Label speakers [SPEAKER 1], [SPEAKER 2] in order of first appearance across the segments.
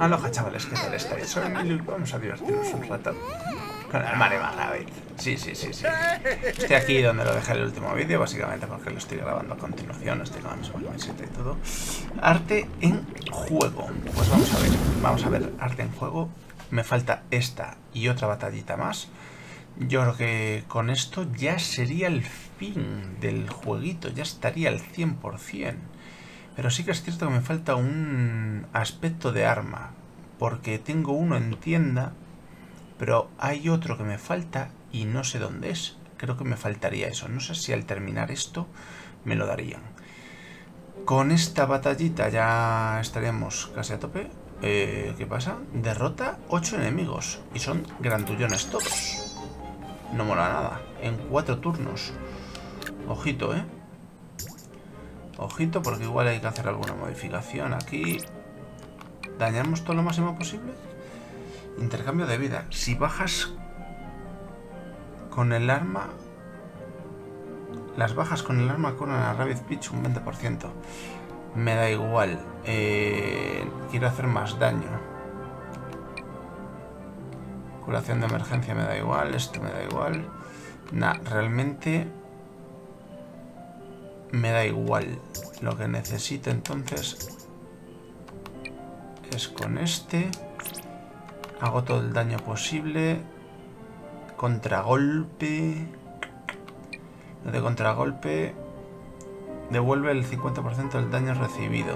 [SPEAKER 1] Aloha, chavales, ¿qué tal estáis? Soy Emilio. Vamos a divertirnos un rato con el Mario Rabbit. Sí. Estoy aquí donde lo dejé el último vídeo, básicamente porque lo estoy grabando a continuación. Estoy con la misma camiseta y todo. Arte en juego. Pues vamos a ver arte en juego. Me falta esta y otra batallita más. Yo creo que con esto ya sería el fin del jueguito, ya estaría al 100%. Pero sí que es cierto que me falta un aspecto de arma, porque tengo uno en tienda, pero hay otro que me falta y no sé dónde es. Creo que me faltaría eso. No sé si al terminar esto me lo darían. Con esta batallita ya estaríamos casi a tope. ¿Qué pasa? Derrota 8 enemigos y son grandullones todos. No mola nada. En 4 turnos. Ojito, ¿eh? Ojito, porque igual hay que hacer alguna modificación aquí. ¿Dañamos todo lo máximo posible? Intercambio de vida. Si bajas con el arma... Las bajas con el arma con una Rabbit Pitch un 20%. Me da igual. Quiero hacer más daño. Curación de emergencia me da igual. Esto me da igual. Nah, realmente... me da igual. Lo que necesito entonces es con este. Hago todo el daño posible. Contragolpe. Lo de contragolpe devuelve el 50% del daño recibido.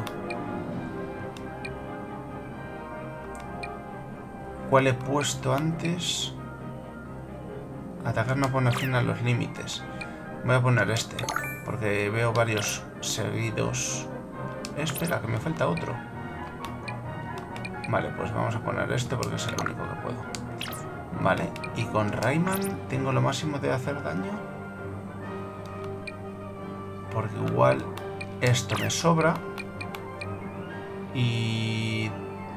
[SPEAKER 1] ¿Cuál he puesto antes? Atacar no pone fin a los límites. Voy a poner este, porque veo varios seguidos. Espera, que me falta otro. Vale, pues vamos a poner este porque es el único que puedo. Vale, y con Rayman tengo lo máximo de hacer daño. Porque igual esto me sobra. Y...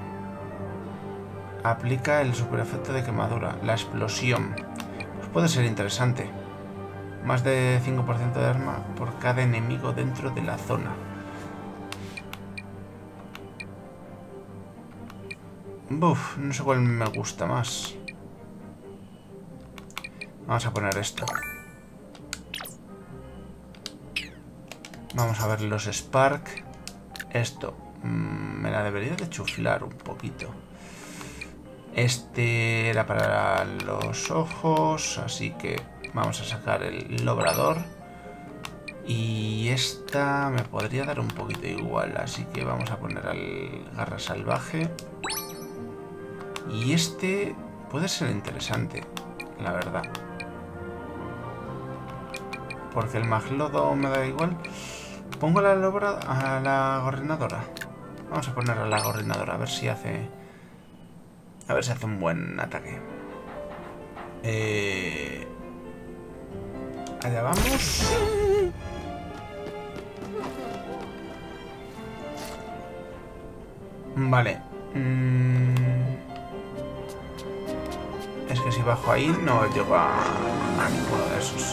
[SPEAKER 1] aplica el super efecto de quemadura, la explosión. Pues puede ser interesante. Más de 5% de arma por cada enemigo dentro de la zona. Buf, no sé cuál me gusta más. Vamos a poner esto. Vamos a ver los Spark. Esto me la debería de chuflar un poquito. Este era para los ojos, así que vamos a sacar el obrador. Y esta me podría dar un poquito igual, así que vamos a poner al garra salvaje. Y este puede ser interesante, la verdad. Porque el maglodo me da igual. Pongo a la gorrinadora. Vamos a poner a la gorrinadora, a ver si hace... a ver si hace un buen ataque. Allá vamos. Vale. Es que si bajo ahí no llego a ninguno de esos.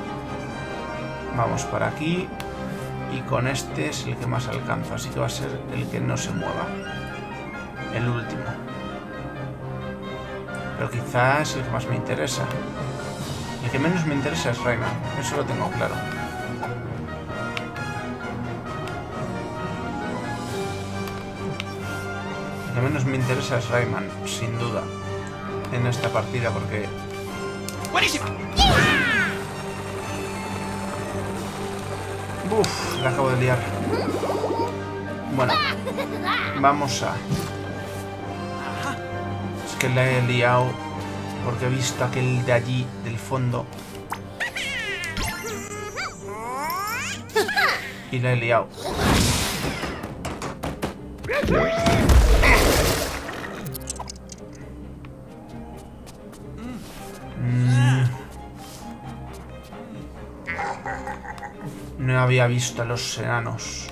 [SPEAKER 1] Vamos para aquí. Y con este es el que más alcanzo. Así que va a ser el que no se mueva. El último. Pero quizás es el que más me interesa. El que menos me interesa es Rayman. Eso lo tengo claro. El que menos me interesa es Rayman, sin duda. En esta partida porque... ¡buenísima! Uf, la acabo de liar. Bueno, vamos a... es que la he liado porque he visto aquel de allí, del fondo. Y la he liado. No había visto a los enanos.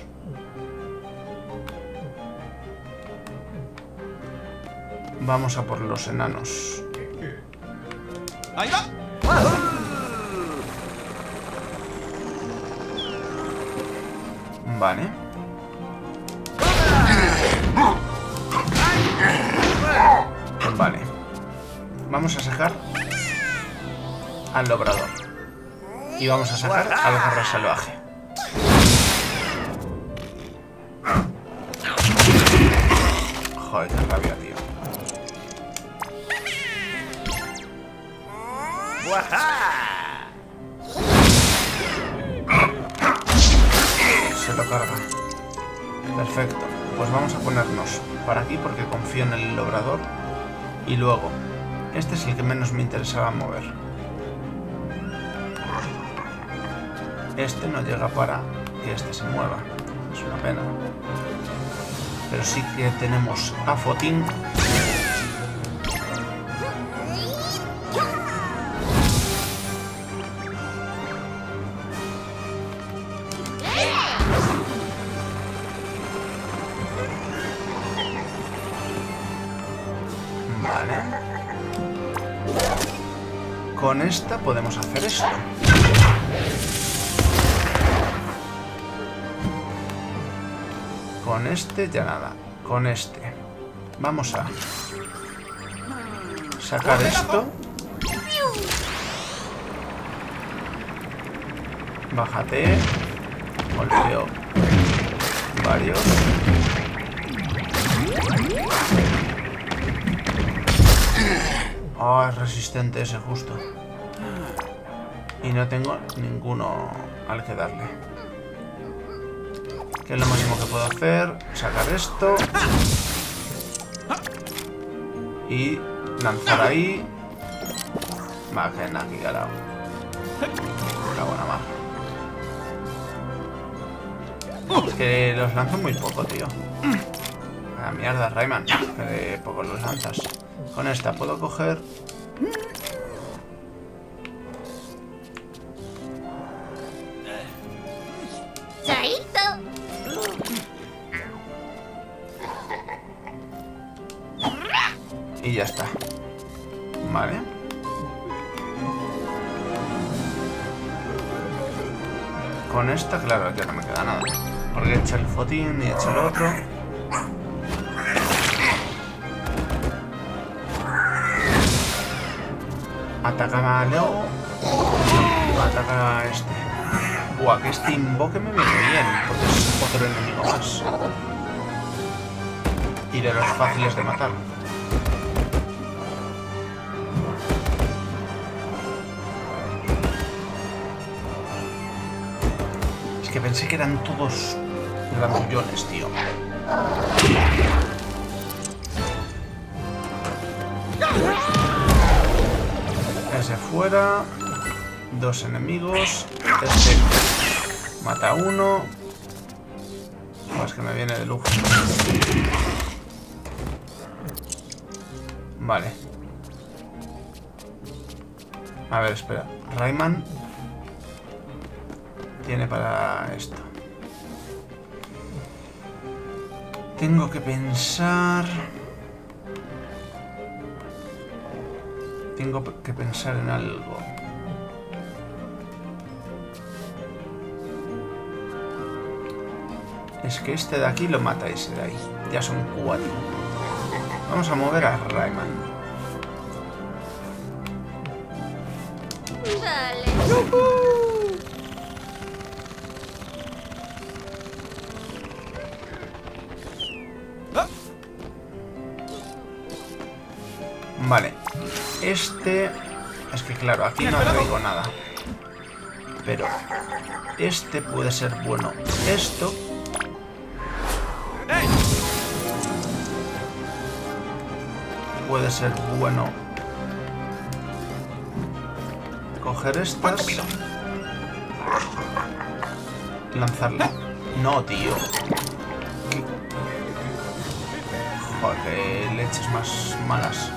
[SPEAKER 1] Vamos a por los enanos.
[SPEAKER 2] ¡Ahí va!
[SPEAKER 1] Vale. Vamos a sacar al Lobrador. Y vamos a sacar al Garra Salvaje. Joder, qué rabia, tío. Se lo carga. Perfecto. Pues vamos a ponernos para aquí porque confío en el Lobrador. Y luego, este es el que menos me interesaba mover. Este no llega para que este se mueva. Es una pena. Pero sí que tenemos a Fotín. Vale. Con esta podemos hacer esto. Con este ya nada. Con este. Vamos a sacar esto. Bájate. Golpeo varios. Oh, es resistente ese justo. Y no tengo ninguno al que darle. Que es lo máximo que puedo hacer. Sacar esto. Y lanzar ahí. Va, que aquí, carajo. La buena mar. Es que los lanzo muy poco, tío. A la mierda, Rayman. Que de poco los lanzas. Con esta puedo coger. Y ya está. Vale. Con esta, claro, ya no me queda nada. Porque he hecho el Fotín y he hecho el otro. Ataca a Leo. Ataca a este. Buah, que este invoque me viene bien. Porque es otro enemigo más. Y de los fáciles de matar. Es que pensé que eran todos grandullones, tío. Ese fuera. Dos enemigos. Este mata a uno. Pues que me viene de lujo. Vale. A ver, espera. Rayman tiene para esto. Tengo que pensar... Tengo que pensar en algo. Es que este de aquí lo mata ese de ahí. Ya son 4. Vamos a mover a Rayman.
[SPEAKER 3] Vale.
[SPEAKER 1] Vale. Este... Es que claro, aquí no traigo nada. Pero... Este puede ser bueno. Esto... Puede ser bueno. Coger estas. Lanzarle. No, tío. Joder, qué leches más malas.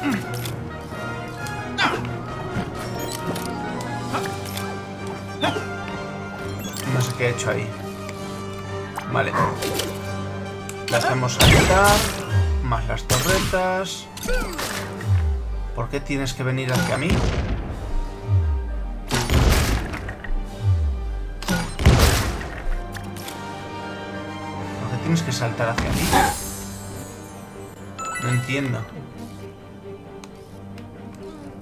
[SPEAKER 1] No sé qué he hecho ahí. Vale. La hacemos a quitar. Más las torretas. ¿Por qué tienes que venir hacia mí? ¿Por qué tienes que saltar hacia mí? No entiendo.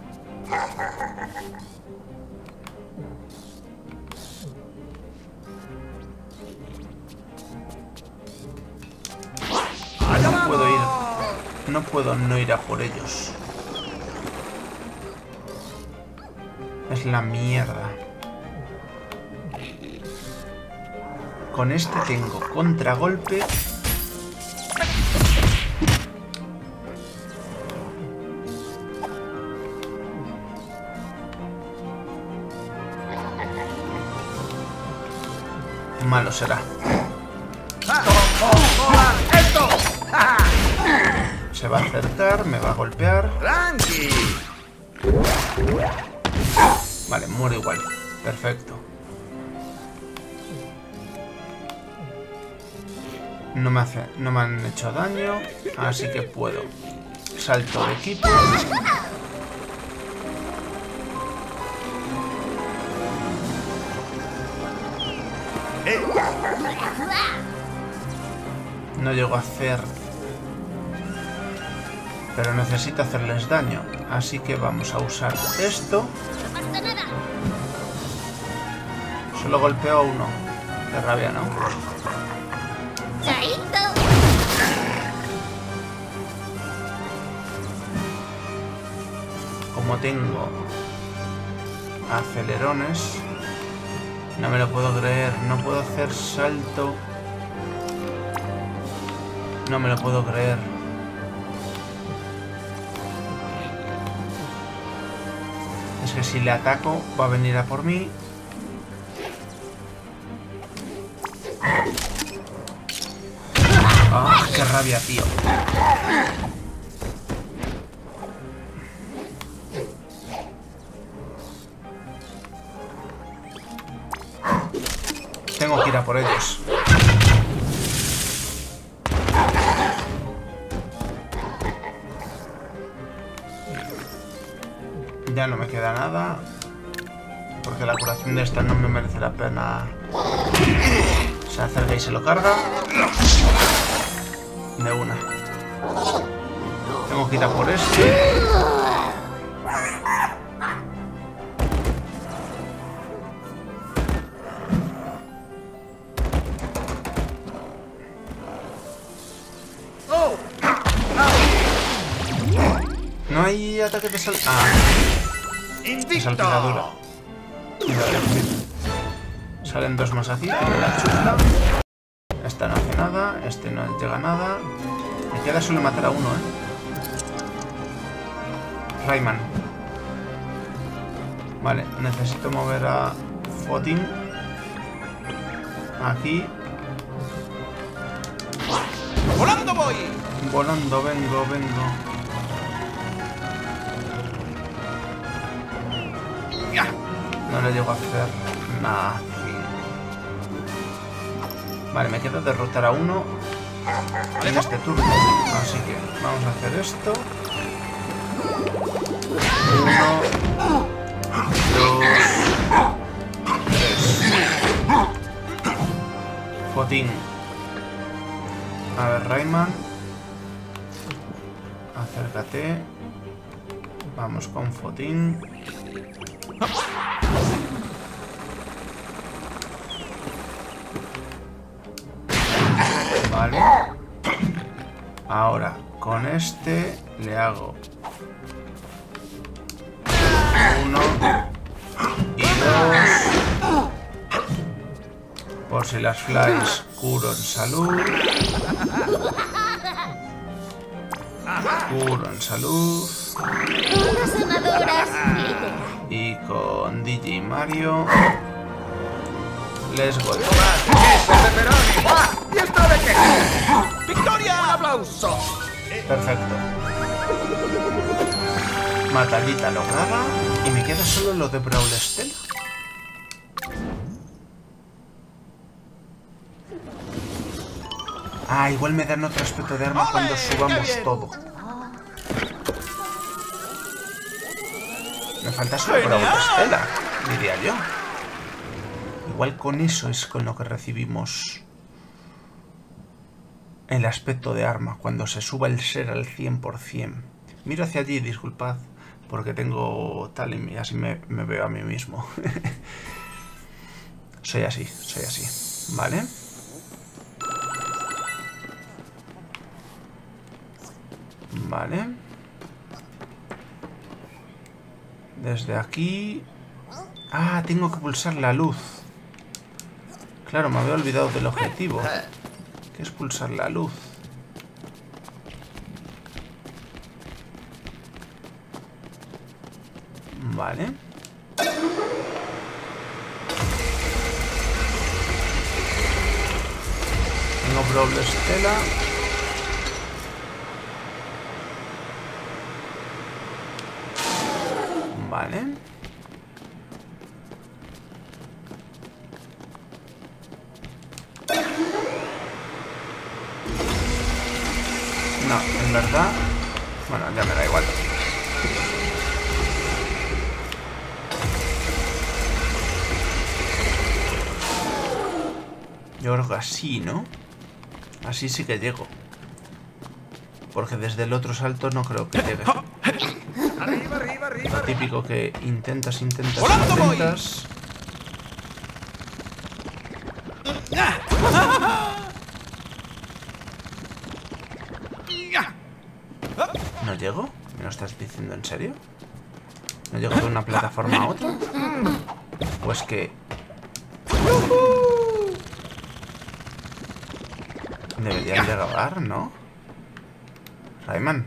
[SPEAKER 1] No puedo ir. No puedo no ir a por ellos. Es la mierda. Con este tengo contragolpe. Malo será. Se va a acercar, me va a golpear. Vale, muere igual. Perfecto. No me han hecho daño, así que puedo. Salto de equipo. No llego a hacer... Pero necesito hacerles daño. Así que vamos a usar esto. Solo golpeo a uno. Qué rabia, ¿no? Como tengo acelerones, no me lo puedo creer. No puedo hacer salto. No me lo puedo creer. Es que si le ataco va a venir a por mí. ¡Ah, qué rabia, tío! Tengo que ir a por ellos. Ya no me queda nada. Porque la curación de esta no me merece la pena. Se acerca y se lo carga. De una. Tengo que ir a por este. No hay ataque de sal... Ah. De salpicadura. Salen dos más aquí. Tengo la chufla. Esta no hace nada. Este no llega a nada. Me queda solo matar a uno, Rayman. Vale, necesito mover a Fotin. Aquí.
[SPEAKER 2] ¡Volando voy!
[SPEAKER 1] Volando, vengo. No le llego a hacer nada. Vale, me queda derrotar a uno en este turno. Así que vamos a hacer esto. 1, 2, 3. Fotin. A ver, Rayman. Acércate. Vamos con Fotin. Vale. Ahora, con este le hago 1 y 2. Por si las flies curo en salud. Curo en salud. Y con DJ Mario les golpeo.
[SPEAKER 2] ¿Y esto de qué? ¡Victoria! ¡Un aplauso!
[SPEAKER 1] Perfecto. Matallita lograda. Y me queda solo lo de Brawl Stella. Ah, igual me dan otro aspecto de arma cuando subamos todo. Me falta solo Brawl Stella, diría yo. Igual con eso es con lo que recibimos el aspecto de arma cuando se suba el ser al 100%. Miro hacia allí, disculpad porque tengo tal y así me veo a mí mismo. Soy así, ¿vale? Vale. Desde aquí... Ah, tengo que pulsar la luz. Claro, me había olvidado del objetivo, que es pulsar la luz. Vale. Tengo Brawl Stella. Vale. No, en verdad... Bueno, ya me da igual. Yo creo que así, ¿no? Así sí que llego. Porque desde el otro salto no creo que llegue.
[SPEAKER 2] Arriba, arriba, arriba.
[SPEAKER 1] Lo típico que intentas. ¿No llego? ¿Me lo estás diciendo en serio? ¿No llego de una plataforma a otra? ¿O es que... Deberían llegar, ¿no? Rayman.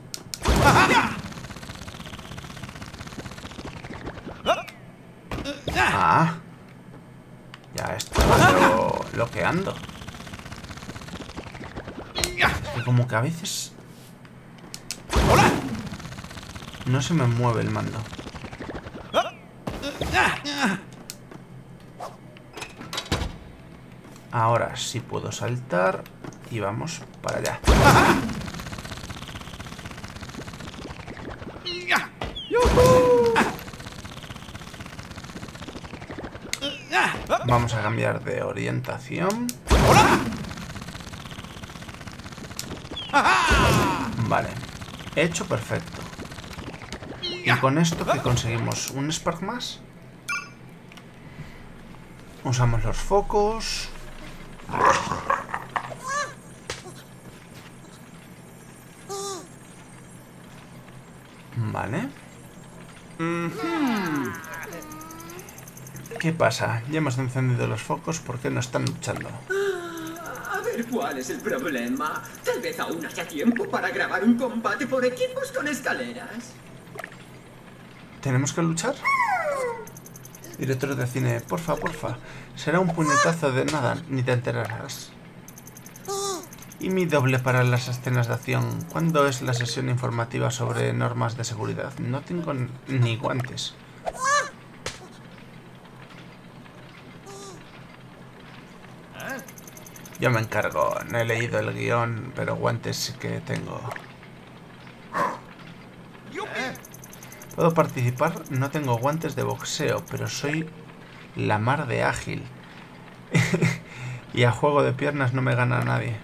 [SPEAKER 1] Ah. Ya estaba yo bloqueando. Y como que a veces... No se me mueve el mando. Ahora sí puedo saltar. Y vamos para allá. Vamos a cambiar de orientación. Vale. Hecho perfecto. Y con esto que conseguimos un Spark más. Usamos los focos. Vale. ¿Qué pasa? Ya hemos encendido los focos. ¿Por qué no están luchando?
[SPEAKER 3] A ver, ¿cuál es el problema? Tal vez aún haya tiempo para grabar un combate por equipos con escaleras.
[SPEAKER 1] ¿Tenemos que luchar? Director de cine, porfa. Será un puñetazo de nada, ni te enterarás. Y mi doble para las escenas de acción. ¿Cuándo es la sesión informativa sobre normas de seguridad? No tengo ni guantes. Yo me encargo. No he leído el guión, pero guantes sí que tengo. ¿Puedo participar? No tengo guantes de boxeo, pero soy la mar de ágil. Y a juego de piernas no me gana nadie.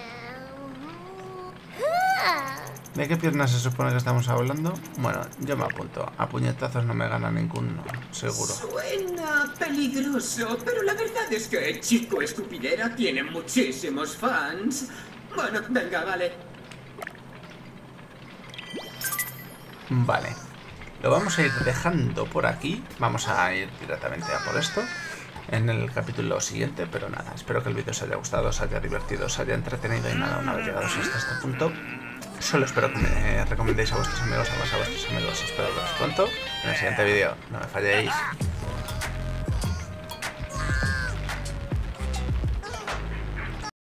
[SPEAKER 1] ¿De qué piernas se supone que estamos hablando? Bueno, yo me apunto. A puñetazos no me gana ninguno, seguro.
[SPEAKER 3] Suena peligroso, pero la verdad es que Chico Escupidera tiene muchísimos fans. Bueno, venga, vale.
[SPEAKER 1] Vale. Lo vamos a ir dejando por aquí. Vamos a ir directamente a por esto en el capítulo siguiente, pero nada, espero que el vídeo os haya gustado, os haya divertido, os haya entretenido y nada, una vez llegados hasta este punto, solo espero que me recomendéis a vuestros amigos, espero veros pronto en el siguiente vídeo, no me falléis.